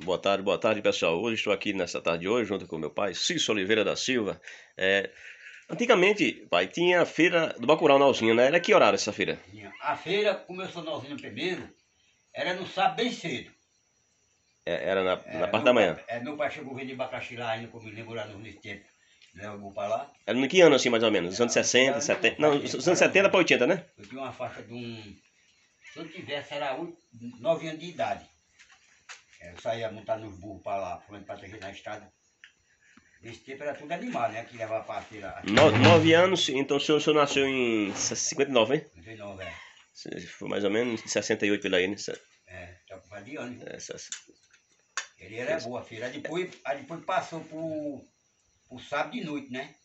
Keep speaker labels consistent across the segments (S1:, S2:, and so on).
S1: Boa tarde, pessoal. Hoje estou aqui nessa tarde de hoje, junto com meu pai, Cício Oliveira da Silva. Antigamente, pai, tinha a feira do Bacurau na Alzinha, né? Era que horário essa feira?
S2: A feira começou na usina primeiro, era no sábado bem cedo.
S1: Era na parte da manhã.
S2: Meu pai chegou a vender abacaxi lá ainda, como me lembro lá nesse tempo. Levou pra lá.
S1: Era no que ano, assim, mais ou menos? Os anos 60, 70... Não, os anos 70 para 80, né?
S2: Eu tinha uma faixa de se eu tivesse, era 9 anos de idade. Eu saía montar nos burros pra lá, fulano pra na estrada. Nesse tempo era tudo animal, né? Que levava pra feira.
S1: 9 anos, então o senhor nasceu em 59, hein?
S2: 99,
S1: Foi mais ou menos em 68 pela aí, né?
S2: tá com de anos.
S1: Essa...
S2: Ele era boa a feira. Aí depois passou pro sábado de noite, né?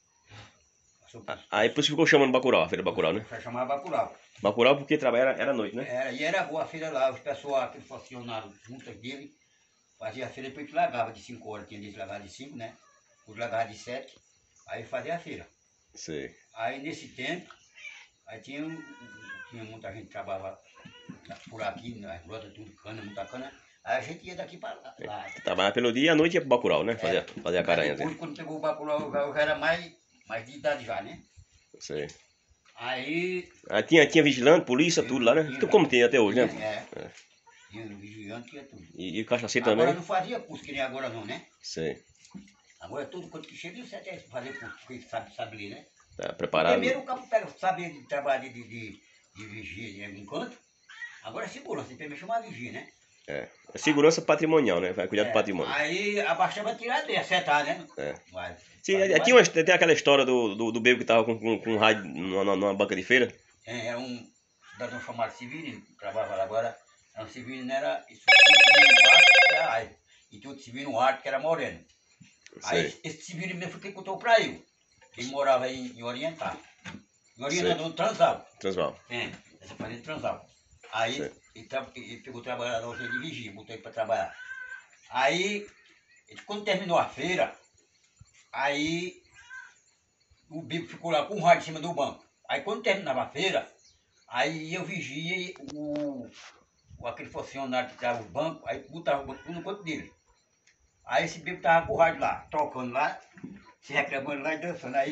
S1: Aí depois ficou chamando Bacurau, a feira Bacurau, né?
S2: Chamava Bacurau.
S1: Bacurau porque era noite, né?
S2: E era boa a feira lá. Os pessoal, aqueles funcionários juntas dele, fazia a feira, depois que largava de 5 horas. Tinha gente que largava de 5, né? Os largava de 7, aí fazia a feira.
S1: Sim.
S2: Aí nesse tempo, aí tinha muita gente que trabalhava por aqui, nas rodas, tudo cana, muita cana. Aí a gente ia daqui para lá.
S1: Trabalhava pelo dia e à noite ia pro Bacurau, né? Fazia a caranha.
S2: Depois, quando pegou o Bacurau, eu já era mais de idade já, né?
S1: Sei.
S2: Aí
S1: tinha vigilante, polícia, tudo lá, né? Então, como tem até hoje, né?
S2: Tinha vigilante, tinha tudo.
S1: E cachaceiro também?
S2: Agora não fazia curso que nem agora não, né?
S1: Sei.
S2: Agora todo quanto que chega, você até fazer curso, porque sabe ler, né?
S1: Tá preparado.
S2: Primeiro o campo saber de trabalhar de vigia em algum canto. Agora é segurança, primeiro chamar vigia, né?
S1: É segurança patrimonial, né? Vai cuidar do patrimônio.
S2: Aí abaixava tirar dele, acertar, né?
S1: Sim, tem aquela história do bebo que tava com um rádio numa banca de feira.
S2: Era um cidadão chamado Severino, que trabalhava lá agora. Era um Severino, era isso, Severino embaixo, que era Aire. E tinha outro Severino alto, que era Moreno. Aí esse Severino mesmo foi quem contou pra eu. Ele morava em Oriental. Em Oriental, no Transal.
S1: Transval.
S2: Essa fazenda Transal. Aí ele pegou trabalhador de vigia, botou ele para trabalhar. Aí, quando terminou a feira, aí o bico ficou lá com o rádio em cima do banco. Aí quando terminava a feira, aí eu vigia aquele funcionário que estava no banco, aí botava o banco tudo no canto dele. Aí esse bico estava com o rádio lá, tocando lá, se reclamando lá e dançando. Aí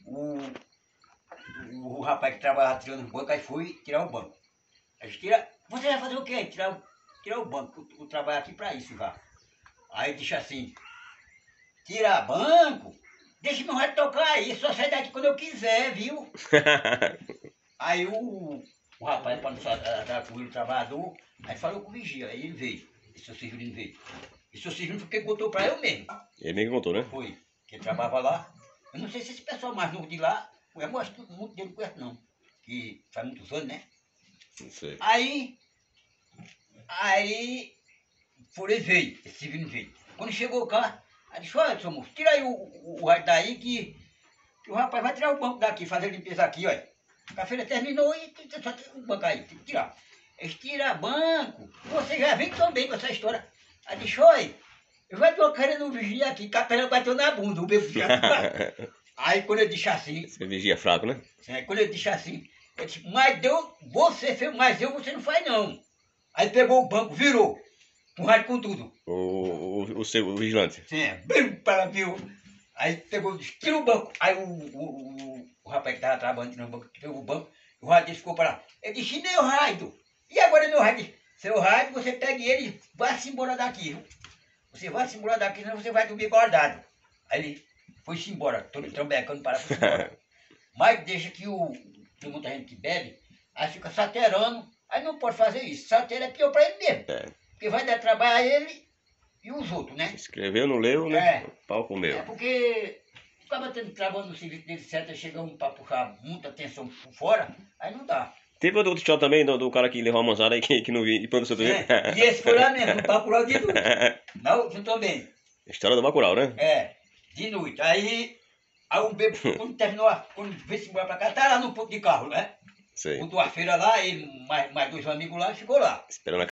S2: o rapaz que trabalhava tirando o banco, aí foi tirar o banco. Você vai fazer o quê? Tirar o banco, eu trabalho aqui para isso já. Aí disse assim, tirar banco? Deixa meu rádio tocar aí, só sai daqui quando eu quiser, viu? Aí o rapaz, para não dar com ele, o trabalhador, aí falou com o vigia, aí ele veio, esse seu Severino veio. Esse seu Severino foi quem contou para eu mesmo.
S1: Ele mesmo contou, né?
S2: Foi, que ele trabalhava lá. Eu não sei se esse pessoal mais novo de lá, eu acho que muito dele não conhece não, que faz muitos anos, né?
S1: Não sei.
S2: Aí, ele veio, esse Severino veio. Quando chegou cá, aí disse, olha, seu moço, tira aí o rádio daí que o rapaz vai tirar o banco daqui, fazer a limpeza aqui, olha. A feira terminou e só tem o banco aí, tem que tirar. Eles tiram banco, você já vem tão bem com essa história. Aí disse, olha, eu já estou querendo vigiar aqui, que a perna bateu na bunda, o bebo já. Aí quando ele disse assim...
S1: Você vigia fraco, né?
S2: Aí quando ele disse assim, eu disse, você fez, mas você não faz não. Aí pegou o banco, virou, com rádio com tudo.
S1: O vigilante?
S2: Sim, bem para viu. Aí pegou, tira o banco. Aí o rapaz que estava trabalhando no banco, pegou o banco, o rádio dele ficou para lá. Ele disse, meu rádio. E agora meu rádio? Disse, seu rádio, você pega ele e vai-se embora daqui. Viu? Você vai-se embora daqui, senão você vai dormir guardado. Aí ele foi-se embora, todo trambecando para foi embora. Mas deixa que tem muita gente que bebe, aí fica saterando. Aí não pode fazer isso. Satério é pior para ele mesmo. Porque vai dar trabalho a ele e os outros, né?
S1: Escreveu, não leu, né? O pau comeu.
S2: Porque acaba tendo trabalho no serviço dele certo, chega um para puxar muita atenção por fora, aí não dá.
S1: Teve outro história também do cara que levou a manzada aí que não vi e pronto, sobre ele.
S2: E esse foi lá mesmo, no Bacurau de noite. Não, juntou bem.
S1: História do Bacurau, né?
S2: De noite. Aí o bebo, quando terminou, quando veio-se embora para cá, tá lá no ponto de carro, né?
S1: Sei.
S2: Botou a feira lá, ele mais dois amigos lá, ficou lá.
S1: Esperando a